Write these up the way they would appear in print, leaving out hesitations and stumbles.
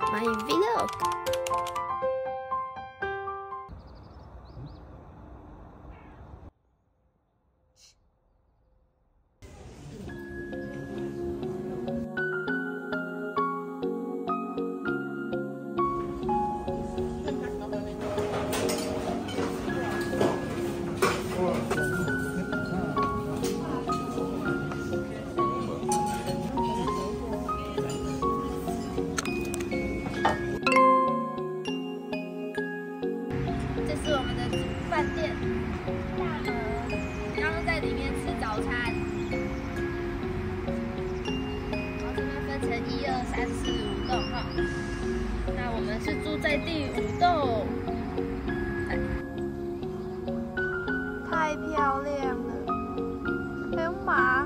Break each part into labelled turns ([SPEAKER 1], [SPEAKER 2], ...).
[SPEAKER 1] My vlog。这是我们的饭店大门，刚刚在里面吃早餐。然后这边分成1、2、3、4、5栋哈。那我们是住在第5栋，太漂亮了，还有马。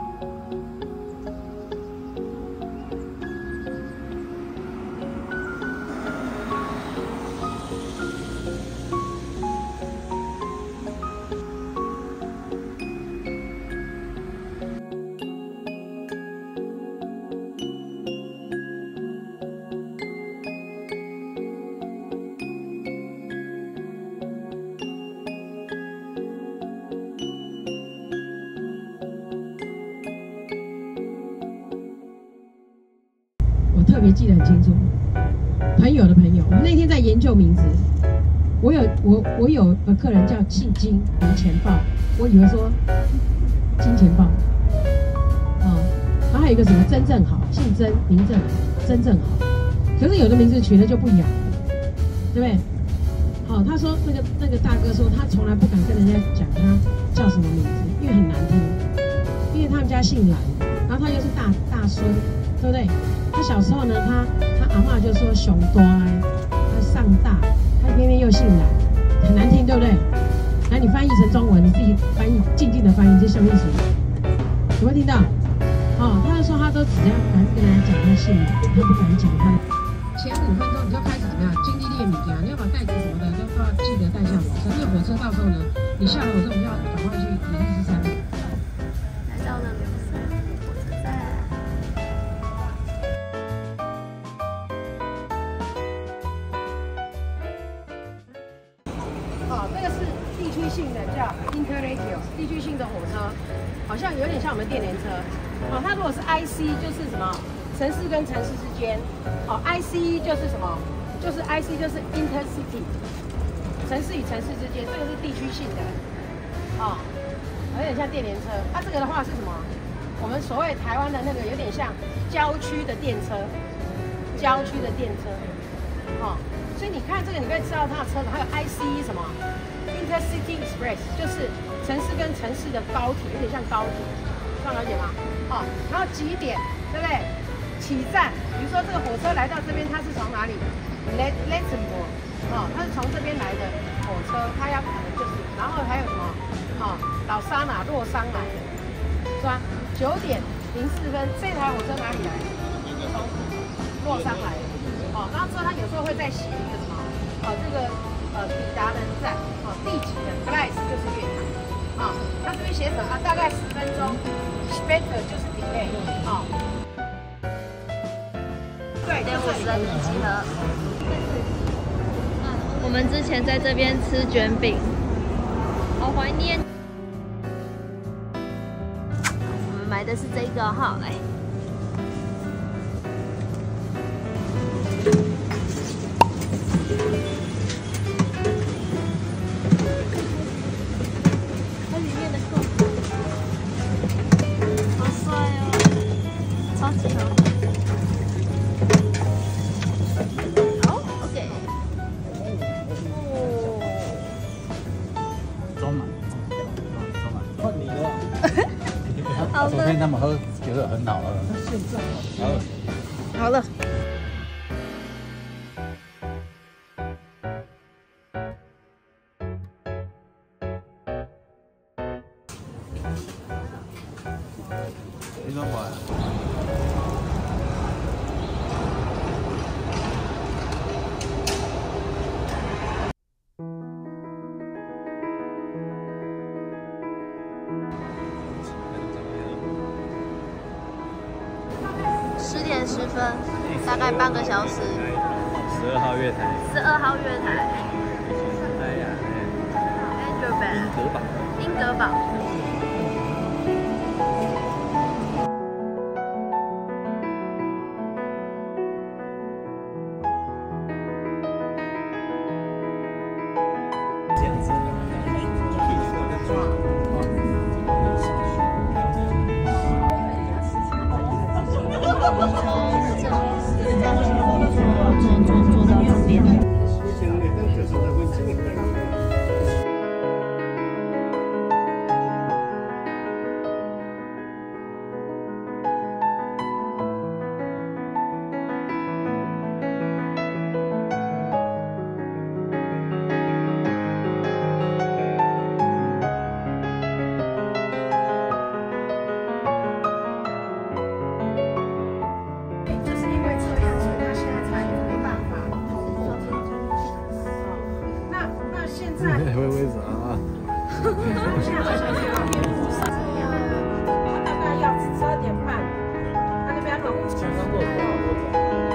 [SPEAKER 2] 特别记得很清楚，朋友的朋友，我们那天在研究名字，我有个客人叫姓金，零钱豹，我以为说金钱豹，然后还有一个什么真正好，姓曾，名正好，真正好，可是有的名字取的就不雅，对不对？好，他说那个大哥说他从来不敢跟人家讲他叫什么名字，因为很难听，因为他们家姓蓝，然后他又是大孙，对不对？他小时候呢，他阿嬷就说熊多哎，他上大，他偏偏又姓蓝，很难听，对不对？来，你翻译成中文，你自己翻译，静静的翻译，这什么意思？有没有听到？哦，他就说他都只要敢跟人家讲他姓蓝，他不敢讲他的。前5分钟你就开始怎么样？经历列米啊，你要把袋子什么的都要记得带下火车。那个火车到时候呢，你下了火车我们要赶快去比利时山。
[SPEAKER 1] 来到了火车站。
[SPEAKER 2] 这个是地区性的，叫 Interregio， 地区性的火车，好像有点像我们电联车。它如果是 IC 就是什么，城市跟城市之间。IC 就是什么？就是 IC 就是 Intercity， 城市与城市之间，这个是地区性的。有点像电联车。这个的话是什么？我们所谓台湾的那个有点像郊区的电车，郊区的电车。所以你看这个，你可以知道它的车子，还有 IC 什么 Intercity Express， 就是城市跟城市的高铁，有点像高铁，这样了解吗？然后几点，对不对？起站，比如说这个火车来到这边，它是从哪里 ？Luxembourg， 它是从这边来的火车，它要可能就是，然后还有什么？老沙拿洛桑来的，是吧？9点04分，这台火车哪里来的？从洛桑来的。然后之后它有时候会再写一个什么？这个抵达人站，第几的 Gleis 就是月台，它这边写什么？大概10分钟 ，Später 就是 delay，对
[SPEAKER 1] 5:50的集合。我们之前在这边吃卷饼，好怀念。我们买的是这个哈，来。它里面的扣子好帅哦，超级好。好 ，OK。
[SPEAKER 3] 装满，换你了。
[SPEAKER 1] 好
[SPEAKER 3] 昨天他们喝觉得很好喝。
[SPEAKER 2] 现在
[SPEAKER 1] 好了。
[SPEAKER 3] 你怎么玩？
[SPEAKER 1] 10点10分。 大概半个小时。
[SPEAKER 3] 12号月台。
[SPEAKER 1] 12号月台。
[SPEAKER 3] 哎呀，
[SPEAKER 1] 英格堡。坐到这边。
[SPEAKER 3] 会为啥啊？
[SPEAKER 2] 我现在好像是要边路上怎么样？他大概要12点半，他那边如果
[SPEAKER 3] 刚刚过多少多久？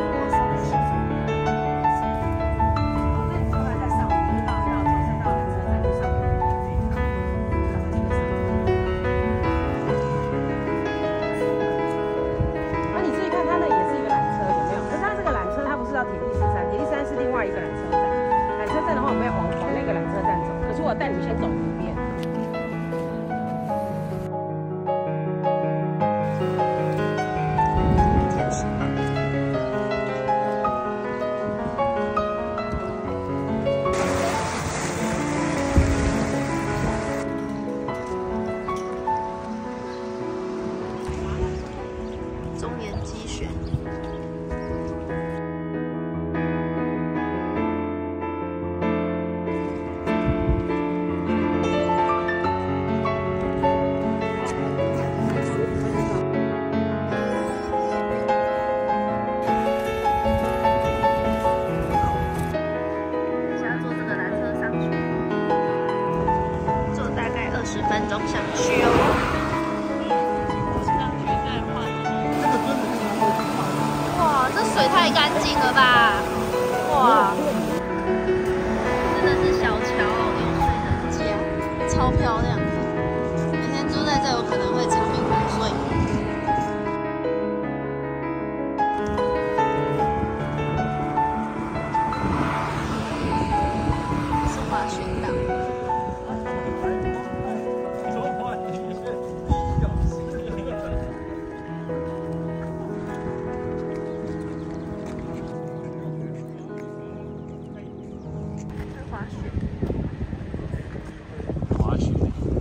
[SPEAKER 2] 那你后来再上，就是到车站就上。那你自己看，它那也是一个缆车，有没有？可是它这个缆车它不是到铁力士山，铁力士山是另外一个缆车站。缆车站的话，我们要往那个缆车站走。可是我带你们先走一遍。
[SPEAKER 1] 中年机选。10分钟上去哦。哇，这水太干净了吧！哇，真的是小桥流水人家，超漂亮的。每天住在这，有可能会长命百岁。是滑雪道。
[SPEAKER 3] 滑雪。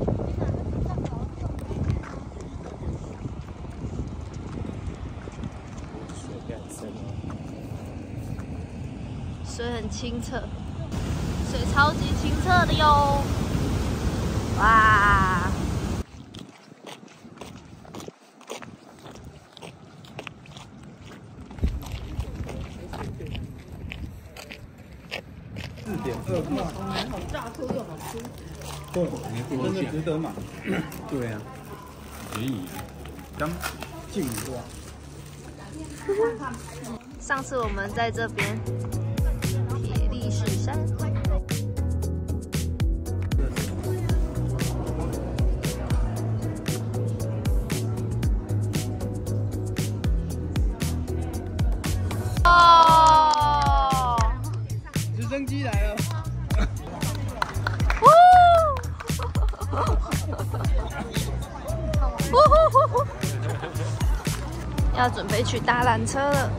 [SPEAKER 1] 水很清澈，水超级清澈的哟！哇！
[SPEAKER 3] 好炸脱又好吃。对，真的值得买。对啊，便宜，刚进哇。
[SPEAKER 1] 上次我们在这边铁力士山。哦，
[SPEAKER 3] 直升机来了。
[SPEAKER 1] 要准备去搭缆车了。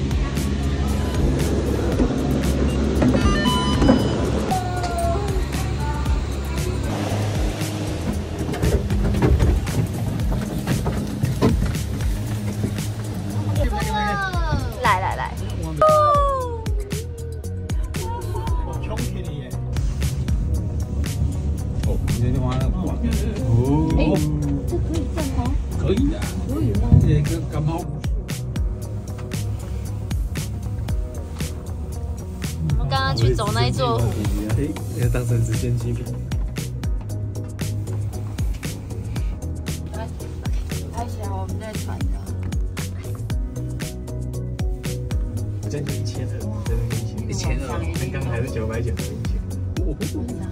[SPEAKER 1] 来来来！
[SPEAKER 3] 我穷给你耶！哦，你那地方那管哦，
[SPEAKER 1] 这可以站吗？
[SPEAKER 3] 可以的，可以吗？这个感冒。
[SPEAKER 1] 我们刚刚去走那一座湖，
[SPEAKER 3] 要当成直线机坪。
[SPEAKER 1] 拍起来我们在船的。
[SPEAKER 4] 这1200，这1200，刚刚还是990的1000。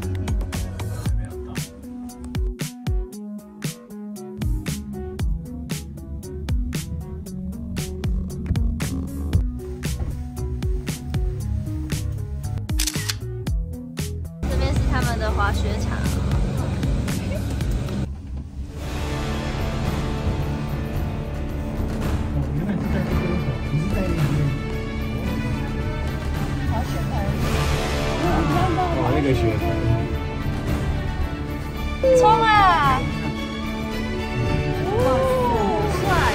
[SPEAKER 1] 这边是他们的滑雪场。
[SPEAKER 4] 那个雪，
[SPEAKER 1] 冲啊！哇，帅！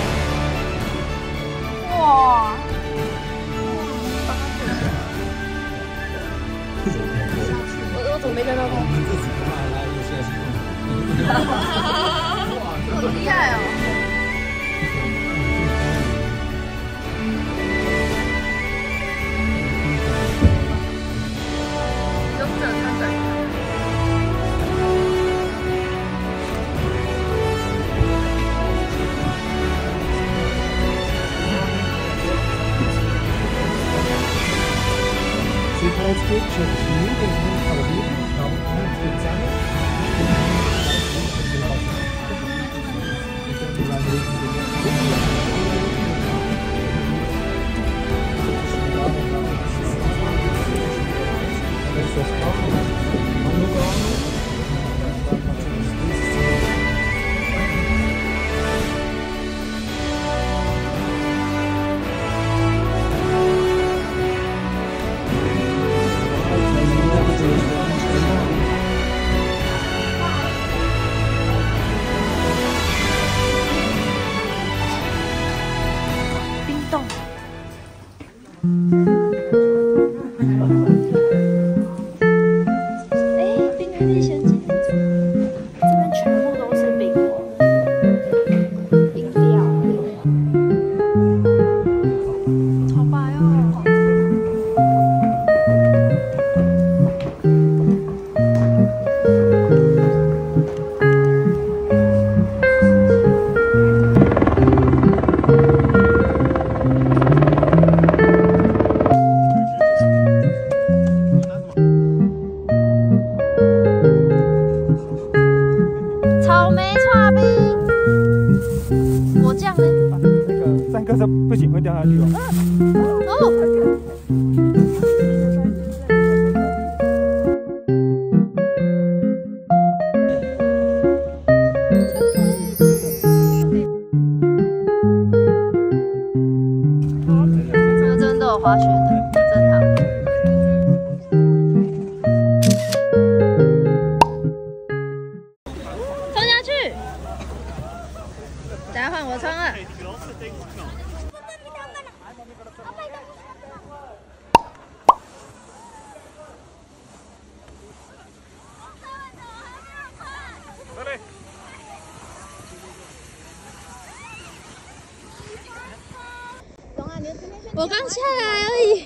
[SPEAKER 1] 哇！我怎么没跟到他？好厉害哦！
[SPEAKER 4] 不行，会掉下去哦。
[SPEAKER 1] 这边都有滑雪的，真好。冲下去！等下换我冲了。 我刚下来而已。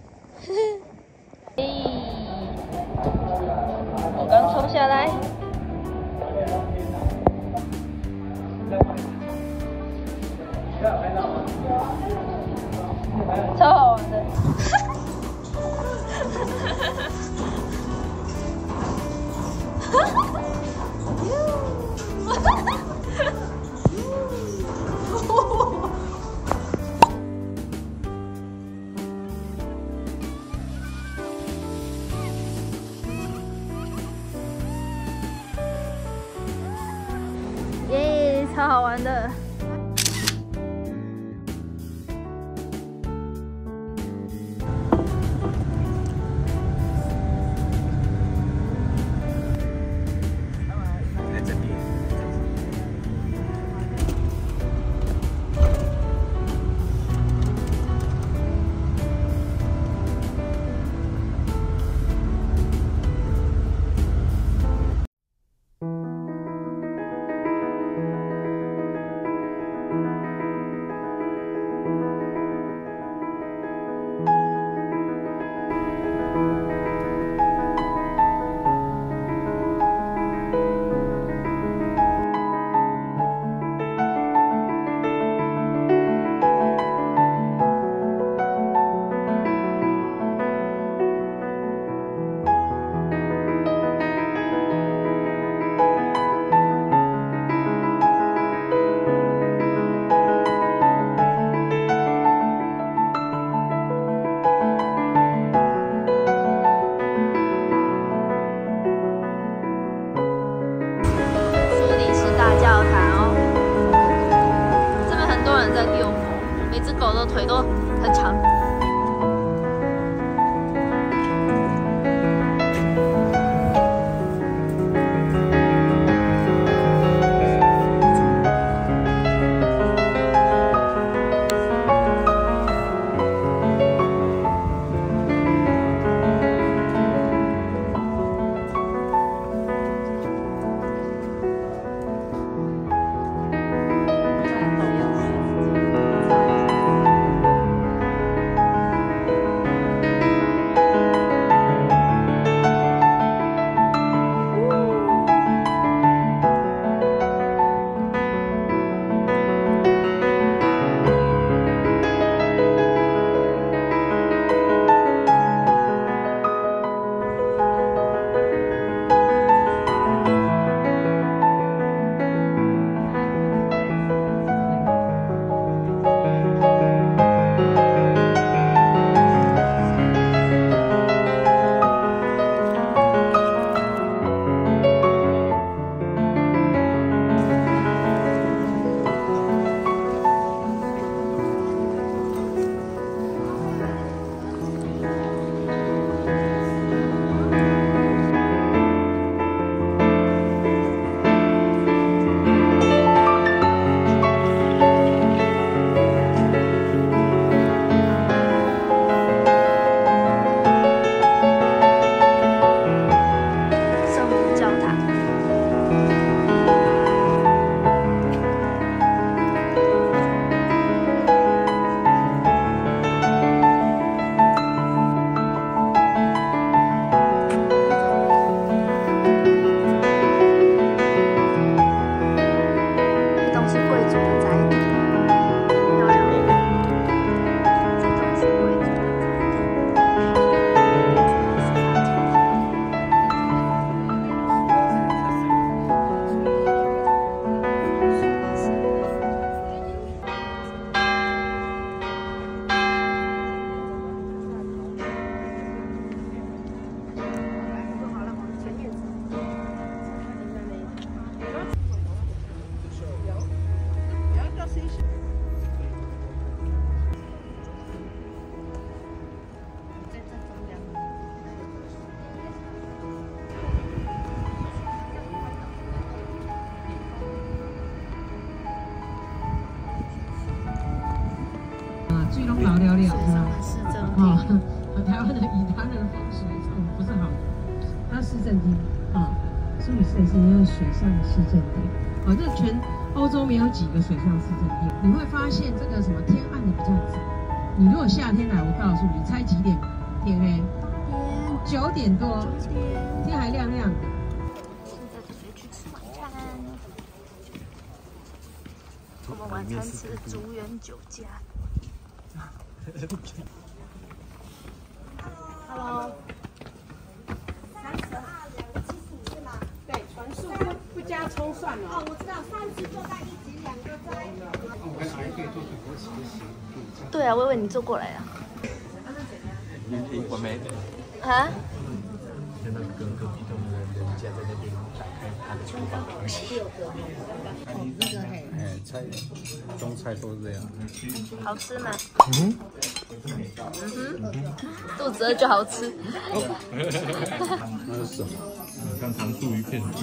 [SPEAKER 1] 我刚冲下来。超好玩的。耶，超好玩的。
[SPEAKER 2] 水拢老了了，是吧？
[SPEAKER 1] 市政
[SPEAKER 2] 哦，台湾的以台湾的风水不是好的，它市政厅啊，苏黎世是一个水上的市政厅。哦，这全欧洲没有几个水上市政厅。你会发现这个什么天暗的比较早。你如果夏天来，我告诉你，猜几点天黑？9点多，天还亮亮的。
[SPEAKER 1] 现在准备去吃晚餐。我们晚餐吃竹园酒家。Hello。
[SPEAKER 2] 32，2个75是吗？对，纯素不加葱蒜哦。哦，我知道，3次做在一起，2个在。我跟阿姨可以做很多其实。
[SPEAKER 1] 对啊，我以为你坐过来啊。
[SPEAKER 4] 我没。
[SPEAKER 1] 啊？
[SPEAKER 4] 看到隔壁栋的人家在那边打开他的厨房的东西。
[SPEAKER 3] 菜，中菜都是这样。
[SPEAKER 1] 好吃吗？肚子饿就好吃。
[SPEAKER 3] 那是什么？
[SPEAKER 4] 像糖醋鱼片。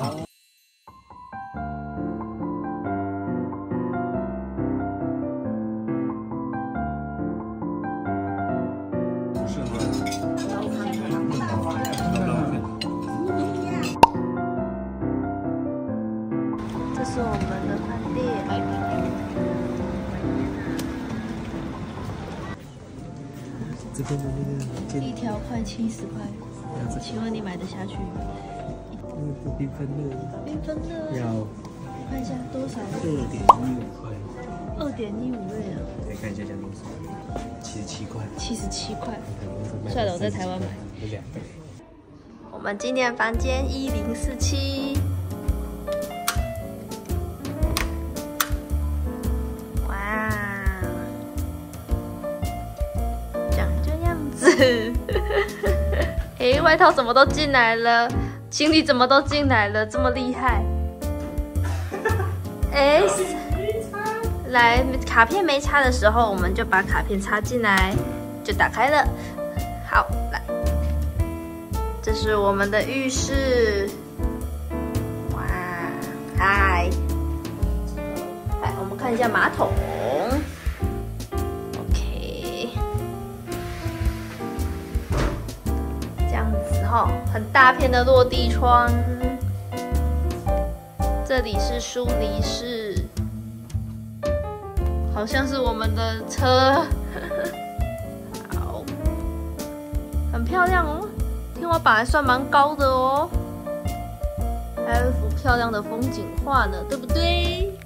[SPEAKER 1] 这是我们的饭店。
[SPEAKER 4] 这边的那个
[SPEAKER 1] 一条快70块，请问你买得下去吗？
[SPEAKER 4] 那个缤纷乐，
[SPEAKER 1] 缤纷乐
[SPEAKER 4] 要
[SPEAKER 1] 我看一下多少
[SPEAKER 4] 2.15块。
[SPEAKER 1] 2.15瑞啊，
[SPEAKER 4] 可以看一下价多少？77块。
[SPEAKER 1] 77块。算了，我在台湾买。
[SPEAKER 4] 有2倍。
[SPEAKER 1] 我们今天房间1047。哇，长这样子。哎，外套怎么都进来了？行李怎么都进来了？这么厉害？哎，来，卡片没插的时候，我们就把卡片插进来，就打开了。好，来。这是我们的浴室，哇，嗨，来，我们看一下马桶 ，OK， 这样子哈，很大片的落地窗，这里是梳理室，好像是我们的车，好，很漂亮哦。天花板还算蛮高的哦，还有一幅漂亮的风景画呢，对不对？